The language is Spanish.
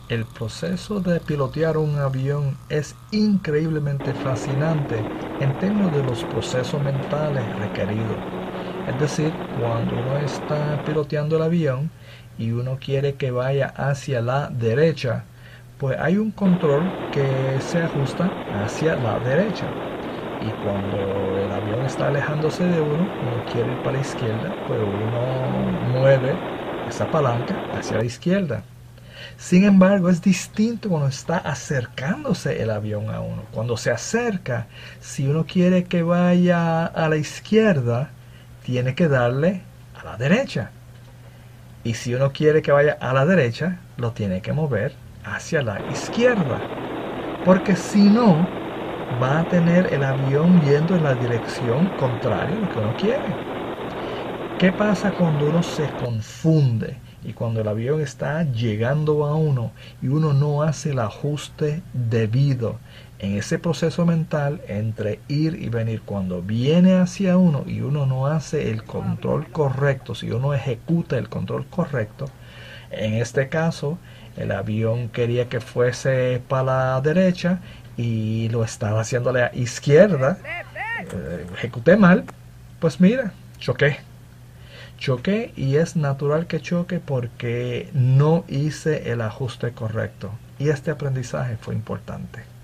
El proceso de pilotear un avión es increíblemente fascinante en términos de los procesos mentales requeridos. Es decir, cuando uno está piloteando el avión y uno quiere que vaya hacia la derecha, pues hay un control que se ajusta hacia la derecha. Y cuando el avión está alejándose de uno quiere ir para la izquierda, pues uno mueve esa palanca hacia la izquierda. Sin embargo, es distinto cuando está acercándose el avión a uno. Cuando se acerca, si uno quiere que vaya a la izquierda, tiene que darle a la derecha. Y si uno quiere que vaya a la derecha, lo tiene que mover hacia la izquierda. Porque si no, va a tener el avión yendo en la dirección contraria a lo que uno quiere. ¿Qué pasa cuando uno se confunde y cuando el avión está llegando a uno y uno no hace el ajuste debido en ese proceso mental entre ir y venir? Cuando viene hacia uno y uno no hace el control correcto, si uno ejecuta el control correcto, en este caso el avión quería que fuese para la derecha y lo estaba haciendo a la izquierda, ejecuté mal, pues mira, choqué y es natural que choque porque no hice el ajuste correcto. Y este aprendizaje fue importante.